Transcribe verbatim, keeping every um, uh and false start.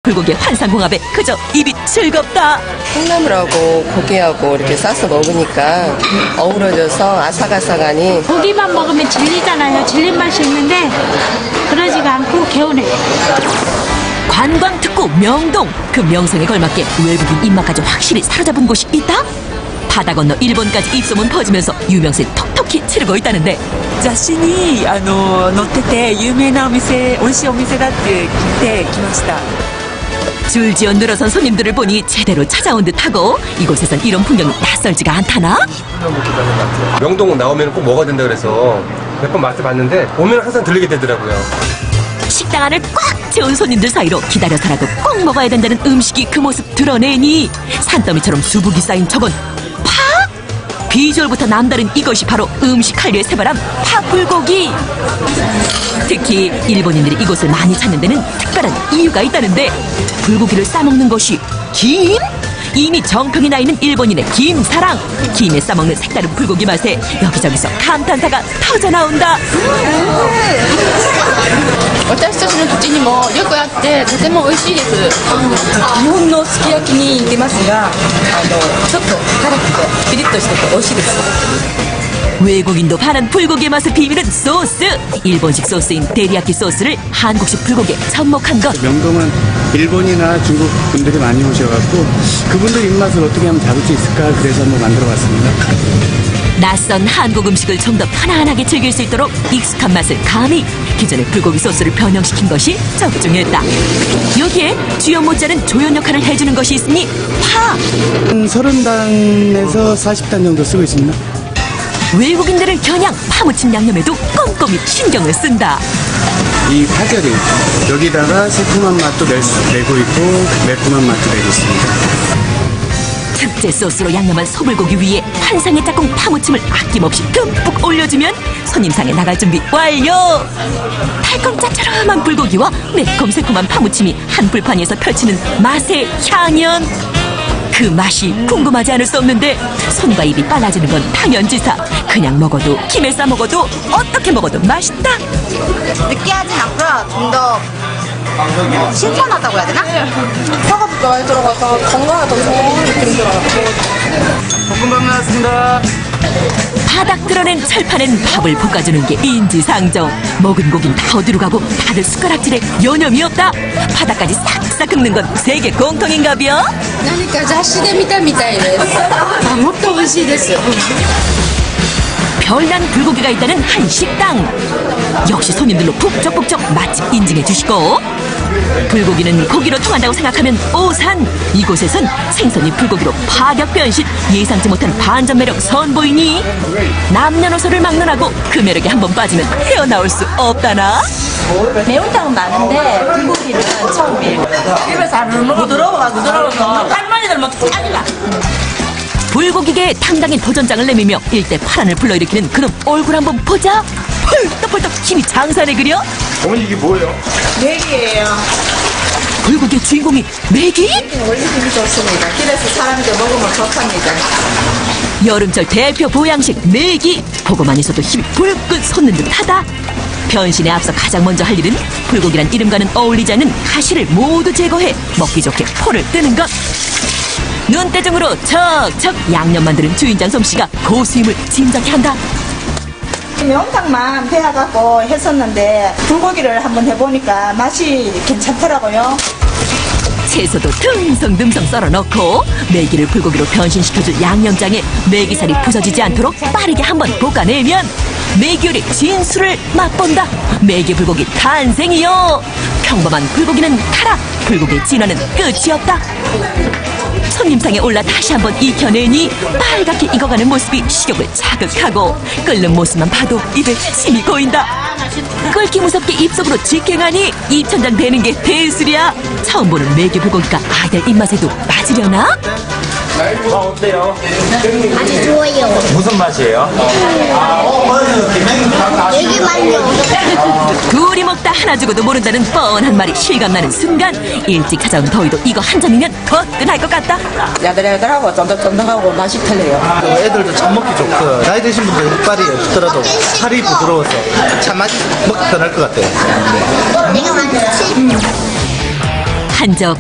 불고기의 환상궁합에 그저 입이 즐겁다. 콩나물하고 고기하고 이렇게 싸서 먹으니까 어우러져서 아삭아삭하니. 고기만 먹으면 질리잖아요. 질린 맛이 있는데 그러지가 않고 개운해요. 관광특구 명동. 그 명성에 걸맞게 외국인 입맛까지 확실히 사로잡은 곳이 있다? 바다 건너 일본까지 입소문 퍼지면서 유명세 톡톡히 치르고 있다는데. 雑誌にあの載ってて有名なお店、美味しいお店だって聞いてきました。 줄지어 늘어선 손님들을 보니 제대로 찾아온 듯하고 이곳에선 이런 풍경이 낯설지가 않다나? 명동 나오면 꼭 먹어야 된다 그래서 몇 번 맛을 봤는데 오면 항상 들리게 되더라고요. 식당 안을 꽉 채운 손님들 사이로 기다려서라도 꼭 먹어야 된다는 음식이 그 모습 드러내니 산더미처럼 수북이 쌓인 저건 파? 비주얼부터 남다른 이것이 바로 음식 한류의 새바람 파불고기. 특히 일본인들이 이곳을 많이 찾는 데는 특별한 이유가 있다는데 불고기를 싸먹는 것이 김? 이미 정평이 나 있는 일본인의 김사랑. 김에 싸먹는 색다른 불고기 맛에 여기저기서 감탄사가 터져나온다. 私たちの口にもよくあってとても美味しいです。 日本のすき焼きに似てますが、あのちょっと辛くてピリッとしてて美味しいです。 외국인도 반한 불고기의 맛의 비밀은 소스. 일본식 소스인 데리야끼 소스를 한국식 불고기에 접목한 것. 명동은 일본이나 중국 분들이 많이 오셔갖고 그분들 입맛을 어떻게 하면 잡을 수 있을까 그래서 한번 만들어봤습니다. 낯선 한국 음식을 좀 더 편안하게 즐길 수 있도록 익숙한 맛을 가미 기존의 불고기 소스를 변형시킨 것이 적중했다. 여기에 주연 못지않은 조연 역할을 해주는 것이 있으니 파. 한 서른 단에서 사십 단 정도 쓰고 있습니다. 외국인들을 겨냥 파무침 양념에도 꼼꼼히 신경을 쓴다. 이 파절이 여기다가 새콤한 맛도 낼, 내고 있고 매콤한 맛도 내고 있습니다. 특제 소스로 양념한 소불고기 위에 환상의 짝꿍 파무침을 아낌없이 듬뿍 올려주면 손님상에 나갈 준비 완료. 달콤 짭짤한 불고기와 매콤 새콤한 파무침이 한 불판 위에서 펼치는 맛의 향연. 그 맛이 궁금하지 않을 수 없는데 손과 입이 빨라지는 건 당연지사. 그냥 먹어도 김에 싸 먹어도 어떻게 먹어도 맛있다. 느끼하진 않고요. 좀 더 신선하다고 해야 되나? 파가 많이 들어가서 건강하다고 좋은 느낌이 들어요. 볶음밥 나왔습니다. 바닥 드러낸 철판엔 밥을 볶아주는 게 인지상정. 먹은 고긴 다 어디로 가고 다들 숟가락질에 여념이 없다. 바닥까지 싹싹 긁는 건 세계 공통인가벼? 何か雑誌で見たみたいです。あ、もっと美味しいです。 별난 불고기가 있다는 한 식당. 역시 손님들로 북적북적 맛집 인증해 주시고 불고기는 고기로 통한다고 생각하면 오산. 이곳에선 생선이 불고기로 파격 변신. 예상치 못한 반전 매력 선보이니 남녀노소를 막론하고 그 매력에 한번 빠지면 헤어나올 수 없다나. 매운탕은 많은데 불고기는 처음이에요. 입에서 안 부드러워 부드러워서 할머니들 막 짜증나. 불고기계의 당당히 도전장을 내밀며 일대 파란을 불러일으키는 그놈 얼굴 한번 보자. 펄떡펄떡 힘이 장산에 그려. 어머니 이게 뭐예요? 메기예요. 불고기의 주인공이 메기? 원래 힘이 좋습니다. 길에서 사람들 먹으면 좋답니다. 여름철 대표 보양식 메기. 보고만 있어도 힘이 불끈 솟는 듯하다. 변신에 앞서 가장 먼저 할 일은 불고기란 이름과는 어울리지 않는 가시를 모두 제거해 먹기 좋게 포를 뜨는 것. 눈대중으로 척척 양념 만드는 주인장 솜씨가 고수임을 짐작케 한다. 매운탕만 배워갖고 했었는데 불고기를 한번 해보니까 맛이 괜찮더라고요. 채소도 듬성듬성 썰어 넣고 메기를 불고기로 변신시켜줄 양념장에 메기살이 부서지지 않도록 빠르게 한번 볶아내면 메기 요리 진수를 맛본다. 메기 불고기 탄생이요. 평범한 불고기는 카라. 불고기의 진화는 끝이 없다. 손님상에 올라 다시 한번 익혀내니 빨갛게 익어가는 모습이 식욕을 자극하고 끓는 모습만 봐도 입에 침이 고인다. 끓기 무섭게 입속으로 직행하니 입천장 되는 게 대수리야. 처음 보는 메기 불고기가 아이들 입맛에도 맞으려나? 맛 어때요? 아주 좋아요. 무슨 맛이에요? 되게 맛요. 둘이 먹다 하나 죽어도 모른다는 뻔한 말이 실감나는 순간 일찍 찾아온 더위도 이거 한 잔이면 거뜬할 것 같다. 야들야들하고 쫀득쫀득하고 맛이 틀려요. 애들도 참 먹기 좋고 나이 드신 분들 흑발이 없더라도 살이 부드러워서 참 맛이 먹기 편할 것 같아요. 내가 맛있지. 한적